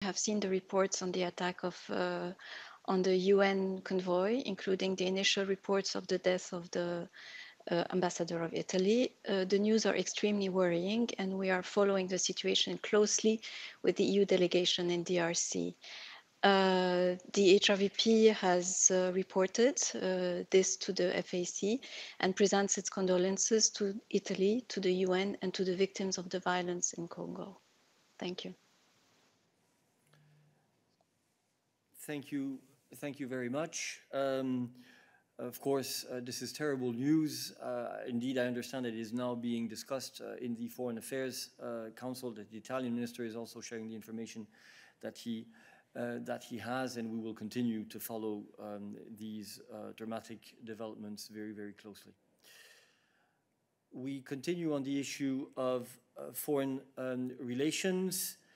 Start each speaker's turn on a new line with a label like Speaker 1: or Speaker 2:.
Speaker 1: have seen the reports on the attack on the UN convoy, including the initial reports of the death of the ambassador of Italy. The news are extremely worrying, and we are following the situation closely with the EU delegation in DRC. The HRVP has reported this to the FAC and presents its condolences to Italy, to the UN, and to the victims of the violence in Congo. Thank you.
Speaker 2: Thank you very much. Of course, this is terrible news. Indeed, I understand it is now being discussed in the Foreign Affairs Council, that the Italian minister is also sharing the information that he has, and we will continue to follow these dramatic developments very, very closely. We continue on the issue of foreign relations.